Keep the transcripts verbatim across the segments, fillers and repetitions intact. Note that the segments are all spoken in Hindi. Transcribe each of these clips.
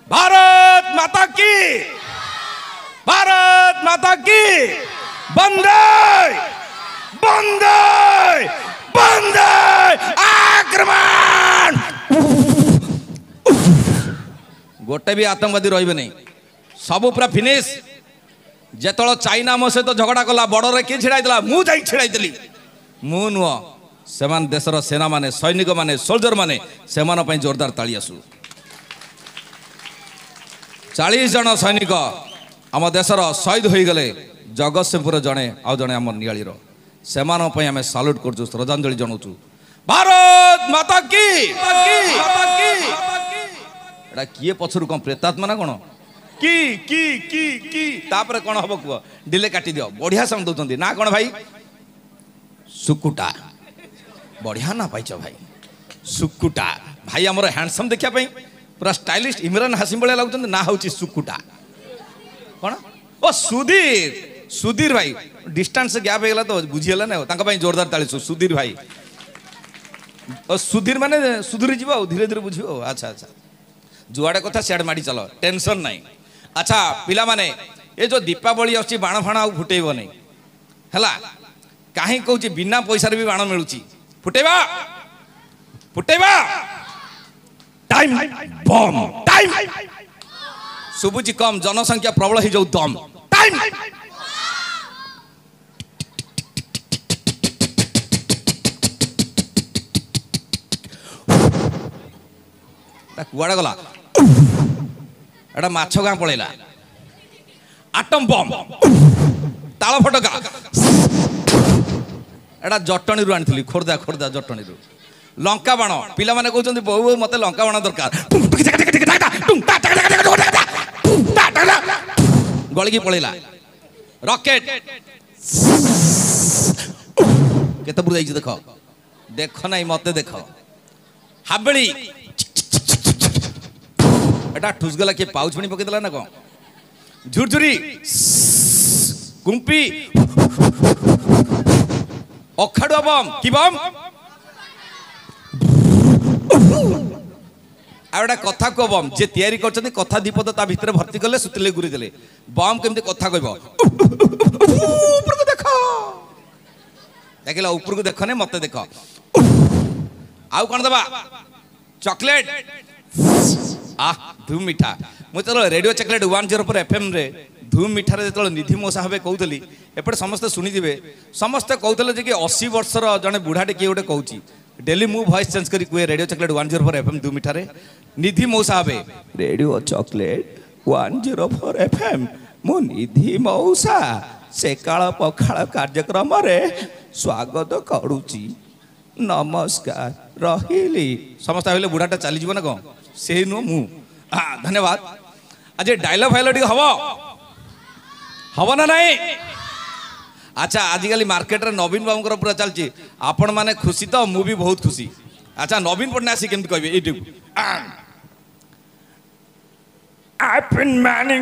भारत माता की, भारत माता की, बंदे बंदे बंदे आक्रमण। गोटे भी आतंकवादी रही नहीं, सब पूरा फिनिश। जेतल चाइना मो सहित झगड़ा कला बॉर्डर किए छिड़ाई मु जाई छिड़ाई मु नुह से देशर सेना माने सैनिक माने सोल्जर माने से जोरदार ताली आसु। चालीस जन सैनिक आम देशर शहीद हो गले जगतसिंहपुर जड़े आउ जड़े आम नियाली से आम साल्यूट कर श्रद्धांजलि जनाऊँ। भारत माता की एटा किए पछरु कौन प्रेतात्मा ना कौन की की की की तापर कौन हम कह डिले काटी दियो। बढ़िया साउंड दौरान ना कौन भाई सुकुटा बढ़िया ना पाइच भाई सुकुटा भाई आमर हैंडसम देखा पूरा स्टाइलिश इमरान हासिम भाई लगुच ना हूँ सुकुटा कौन ओ सुधीर सुधीर भाई डिस्टेंस गैप होगा तो बुझीगला ना जोरदार ताली सुधीर भाई सुधीर माने सुधीर जीव धीरे धीरे बुझ। अच्छा अच्छा जुआड़े कथा सियाड़े माड़ी चलो टेंशन नहीं। अच्छा पिला माने ये जो दीपावली आछी बाण फाण आ फुटेब नहीं है कहीं कहूँ बिना पैसा भी बाण मिलूँ फुटेबा फुटेबा टाइम बम टाइम सुबुची कम जनसंख्या प्रबल हो जाऊ दम टाइम कुआड़े गला एटा माछ गाँ पलैला आटम बम ताल फटका एटा जटणी रू आनी खोर्धा खोर्धा जटणी रू लंका बाण पिला माने कहउछन्ती बहु बहु मते लंका बाण दरकार गली की पलैला रॉकेट केते बुर जाई देख देख नहीं मते देख हाबेली एटा ठुसगला के पाउच पानी पके देला ना कौन झुरझुरी कुंपी अखाड़ुआ बम की बम आउटा कथा को बम जे तैयारी करछन्ती कथा दीपद ता भितर भर्ती कले सुतले गुरी देले बम केमती कथा कहबो ऊपर को देखो देखला ऊपर को देखने मते देखो आउ कोन दबा चॉकलेट आ धूम मिठा मु चलो रेडियो चॉकलेट वन जीरो पर एफएम रे धूम मिठार जो निधि मौसा भाव कहूली एपटे समस्ते शुणिथे समस्ते कहते कि अशी वर्षर जड़े बुढ़ाटे किए गोटे कहूँ डेली मु वॉइस चेंज करी कहे radio chocolate one zero four FM धूम मिठार निधि मौसा भावे radio chocolate one zero four FM मु निधि मौसा से काल पखाल कार्यक्रम रे स्वागत करुची नमस्कार रहिली समस्त भाई बुढ़ाटा चलीज ना कौन से नुह मु हाँ धन्यवाद आज डायलॉग फाइल टी हम हम ना नहीं। अच्छा आजिकल मार्केट रे नवीन बाबू पूरा चलती आपण माने खुशी तो मु भी बहुत खुशी। अच्छा नवीन पटना आसी केमती कहबे एटू आपन माने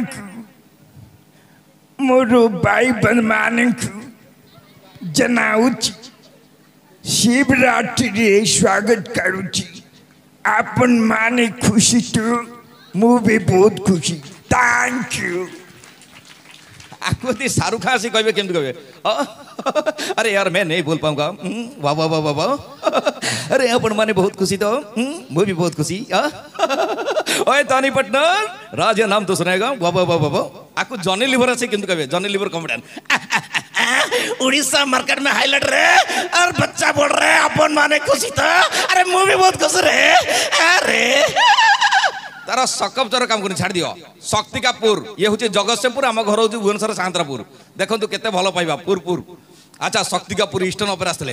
मोरो भाई बन माने जनाउच शिवरात्रि रे स्वागत करूची आपन माने खुशी तो मु भी बहुत खुशी थैंक यू। आपको शाहरुख खान से कहे केमती कहे अरे यार मैं नहीं बोल पाऊंगा वाह वाह वाह वाह वाह अरे अपन माने बहुत खुशी तो मैं भी बहुत खुशी ओए तानी पटनार राजा नाम तो सुनाएगा वाह वाह वाह वाह आपको जॉनी लीवर से केमती कहे Johnny Lever comedian Orissa market में हाईलाइट रे और बच्चा बोल रहे अपन माने खुशी तो अरे मैं भी बहुत खुश रे अरे तार सकप जर काम कर छाड़ दियो शक्ति का पुर ये हूँ जगतसिंहपुर आम घर हूँ भुवनेश्वर सांतरापुर देखो केते भल पाइबा पुर पुर। अच्छा शक्ति का पुर ईस्टर्न ओपेरा आसले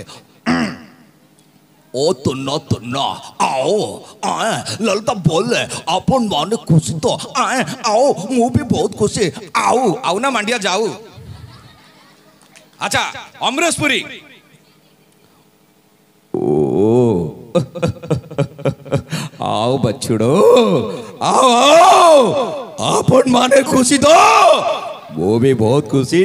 ओ तो न तो न आओ आए ललिता बोले अपन माने खुशी तो आए आओ मु भी बहुत खुशी आओ आओ ना मांडिया जाऊ। अच्छा अमरेश पुरी ओ आओ बच्चों आओ आओ अपन माने खुशी दो वो भी बहुत खुशी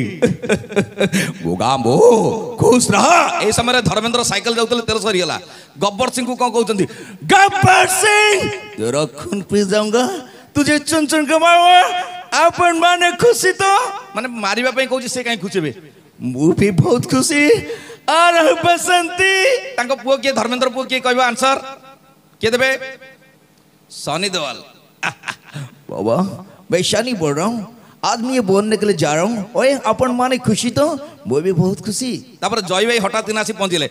बोगामो खुश रहा। ए समय धर्मेंद्र साइकिल जाऊले तेरे सरीगला गब्बर सिंह को कौन कहते गब्बर सिंह तेरा खून पी जाऊंगा तुझे चुन चुन के मारो अपन माने खुशी तो माने मारिबा पे कहूची से काई खुशीबे मु भी बहुत खुशी और बसंती तांको पुओ के धर्मेंद्र पुओ के कहबो आंसर के देबे सनी देओल बाबा मैं शानी बोल रहा हूँ आज मैं ये बोलने के लिए जा रहा हूँ ओए अपन माने खुशी तो वो भी बहुत खुशी तापर जय भाई हठात दिन आसी पहुंचले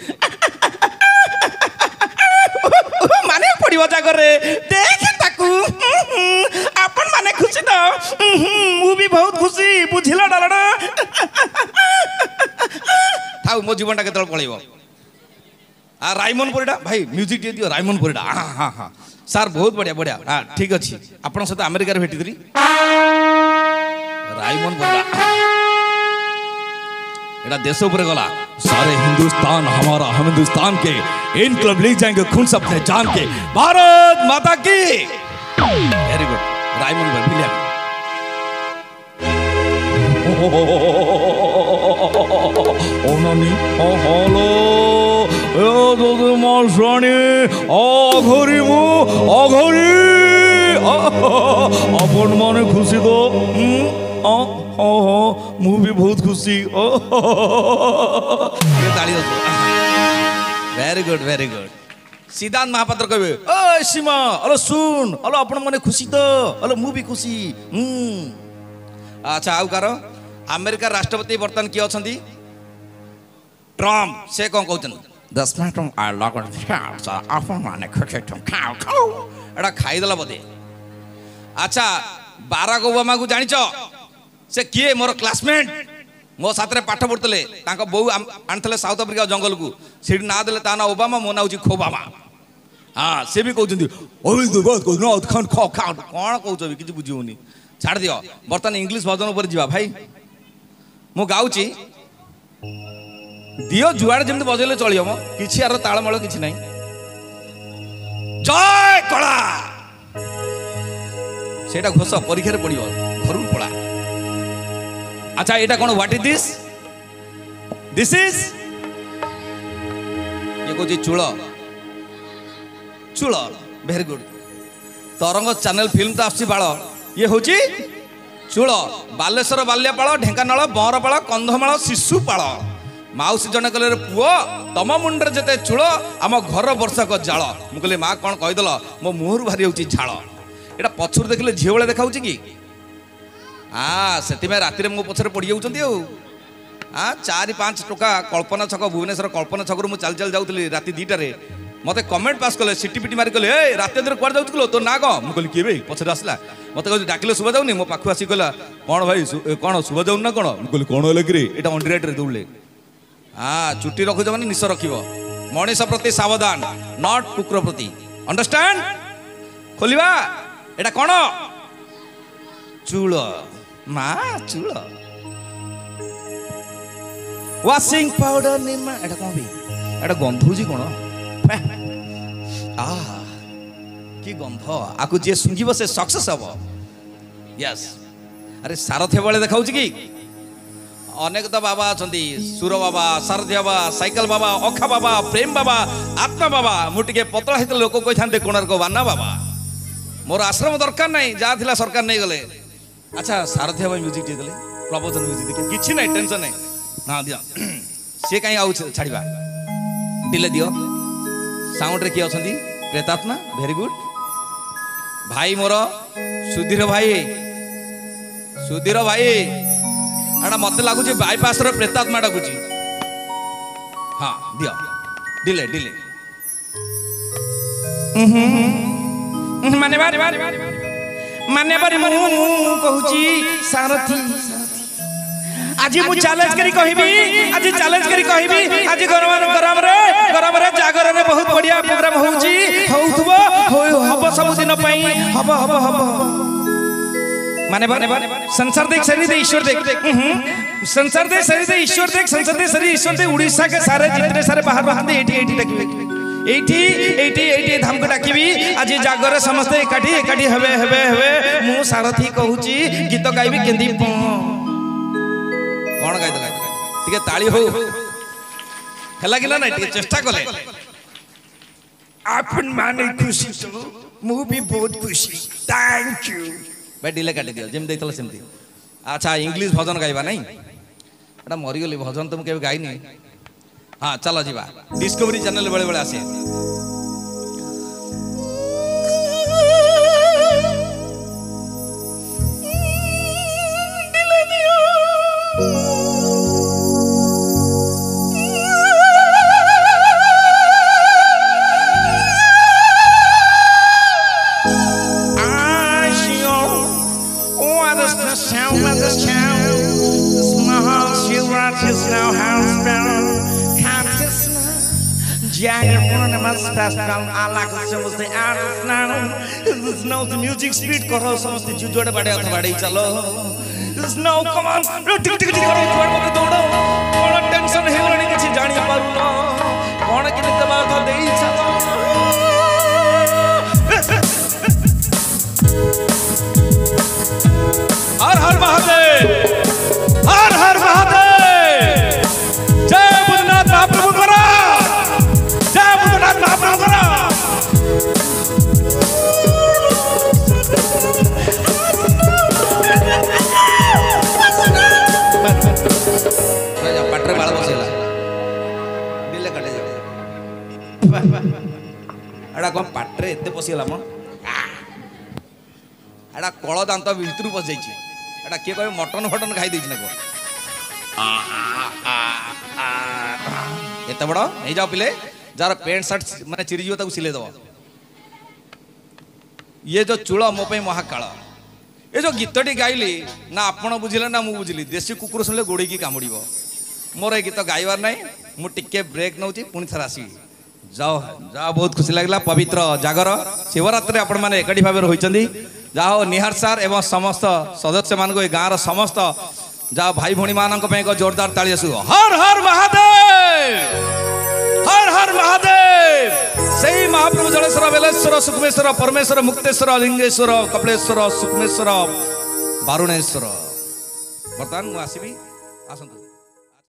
माने पड़िबो जागर रे देख ताकू अपन माने खुशी तो मु भी बहुत खुशी बुझिला डालडा थाउ मो जीवनटा केतल पळेबो आ रायमन परिडा भाई म्यूजिक दे दियो रायमन परिडा हां हां हां सर बहुत बढ़िया बढ़िया हाँ ठीक अच्छी आपण सहित अमेरिका भेटी थी रायमन परिडा एटा देश ऊपर गला सारे हिंदुस्तान हमारा हम हिंदुस्तान के इन क्लब ले जाएंगे खून से अपने जान के भारत माता की वेरी गुड रायमन भाई विलियम ओ नानी ओ हेलो ए दोदो माशानी ओ घरी मु ओ घरी अपन माने खुशी तो ओ ओ मु भी बहुत खुशी ओ ये ताली दो वेरी गुड वेरी गुड सिद्धांत महापात्र कहबे ओ सीमा हेलो सुन हेलो अपन माने खुशी तो हेलो मु भी खुशी हम अच्छा आउ करो अमेरिका राष्ट्रपति बर्तमान किए अछंती ट्रम्प से कौन कहते दस मिनट अपन माने खुशी तुम खाओ खाओ एटा खाईदेला बोधे अच्छा बाराक ओबामा को जानिच से किए मोर क्लासमेट मो साथ पाठ पढ़ुते बो आनी साउथ आफ्रिका जंगल को सी ना देले ता ना ओबामा मो ना खोबामा हाँ सी भी कहते कौन कौन कि बुझे छाड़ दियो बर्तमान इंग्लिश भजन ऊपर जीवा भाई मु गाउची दियो जुआड़ जमती बजेले चलियो मो किछि आर तालमेल किछि नाही जय कला सेटा घोष परीक्षा रे पड़ियो घर पड़ा अच्छा एटा कोन what is this this is ये को चूल चूल very good Tarang channel film तो आसी बाल ये हूँ चूल बालेश्वर बाल्यापाल ढेंकानाल बरपाल कंधमाल शिशुपाल माउसी जने कहले पुओ तम मुंडे जिते चूल आम घर वर्षक जाल मुझे माँ कौन कहीदेल मो मुहर बाहरी हो झाड़ यहाँ पछर देखिले झील भाई देखा कि हाँ से राति मो पछरे पड़ जाऊँ हाँ चार पाँच टका कल्पना छक भुवनेश्वर कल्पना छक मुझे चल चल जाऊँगी राति दुईटे मत कमेंट पास कले सिटी पिटी मारी कले ए रात अंदर कुआड़ जाऊँ तो ना कह मुझे किए भाई पछरे आसला मत कह डाकिले शुभा जाऊनी मो पाखु आसिक कहला कौन भाई कौन शुभा जाऊन ना कौन मुझे कौन है कि यहाँ अंडरेट दौड़े हाँ चुट्टी रखुच मैंने निश रख मनीष प्रति सावधान नॉट कुकुर प्रति अंडरस्टैंड खोलिबा एटा कौन चूल मा चूल वाशिंग पाउडर निमा एटा कौन भी एटा गंधुजी कौन आ कि गंध आकु जे सुंघिब से सक्सेस हम यस अरे सारथ्य बेले देखा कि अनेक तो बाबा अच्छा सुर बाबा सारथ्य बाबा साइकेल बाबा अखा बाबा प्रेम बाबा आत्मा बाबा मुझे पतला होते लोक कही था कोणार्क बाना बाबा मोर आश्रम दरकार नहीं जहाँ थी सरकार नहीं गले अच्छा सारथ्य भाई म्यूजिक दे प्रबोधन म्यूजिक देखिए किसी नहीं टेंशन नहीं हाँ दियो सी कहीं आउ छाड़ा दिले दियो साउंड रे किए अच्छा प्रेतात्मा वेरी गुड भाई मोर सुधीर भाई सुधीर भाई एटा मत लगुच बाईपास रो प्रेतात्मा डाकुच हाँ दियो डिले डिले माने बारे माने बारे मु कहूची सारथी आज मु चैलेंज करी कहबी आज चैलेंज करी कहबी आज गरम गरम रे गरम रे जागर रे बहुत बढ़िया प्रोग्राम होउची होउथबो हबो सब दिन पई हबो हबो हबो माने बारे संसार देख शरीर दे ईश्वर देख संसार दे शरीर दे ईश्वर देख संसार दे शरीर ईश्वर दे उड़ीसा के सारे जितने सारे बाहर बाहर दे एठी एठी देखबे एठी एठी एठी धाम को डाकिबी आज जागर समस्त एकाठी एकाठी हेबे हेबे हेबे मु सारथी कहूची गीत गाइबी केंदी कौन गाई देला टिके ताली हो हेला गिला नहीं टिके चेष्टा कले अपन माने खुशी तो ମୁଁ ବି ବହୁତ ଖୁସି थैंक यू भाई डिले काटी दियो जेम देइतल सेमती अच्छा इंग्लिश भजन गाइबा नहीं एटा मरी गली भजन तो केबे गाइनी हाँ चलो जीवा डिस्कवरी चैनल बेले बेले आसे म्यूजिक स्पीड करो समस्त जुजोड़े बाड़े अथ बाड़े चलो नो कम ऑन टिक टिक टिक करो मते दौड़ो कोन टेंशन हेलणी किछि जानि पारुनो कोन किने दबा तो देई चलो हर हर महादेव हर हर महादेव जय बुद्धनाथ महाप्रभु करो जय बुद्धनाथ महाप्रभु करो पाट्रे बाल बसेला दिले काटे जाओ एडा कोन पाट्रे एते पसिला म एडा कळ दांत भितरु पस जाईची एडा के कहे मटन फटन खाई देछ ना को एते बड़ नहीं जाओ पिले जार पैंट शर्ट माने चिरी जियो ताकू सिले दबो ये जो चूड़ मो पे महाकाल ये जो गीतटी गाइली ना आपण बुझिले ना मु बुझिली देसी कुकुर सुनले गोड़ी की कामुड़ीबो मोर ए गीत गाइबार नहीं मु टिके ब्रेक नउची पुनी थरा आसी जाओ जाओ बहुत खुशी लागला पवित्र जागर शिवरात्रि आपण माने एकडी भाबे होइचंदी जाओ निहार सार एवं समस्त सदस्य मान को गाँव समस्त जाओ भाई भौणी मान जोरदार ताली आसु हर हर महादेव हर हर महादेव सही महाप्रभु जलेश्वर बेलेश्वर सुखमेश्वर परमेश्वर मुक्तेश्वर लिंगेश्वर कपिलेश्वर सुखमेश्वर बारुणेश्वर बर्तमान मुझे आसबि आसतु।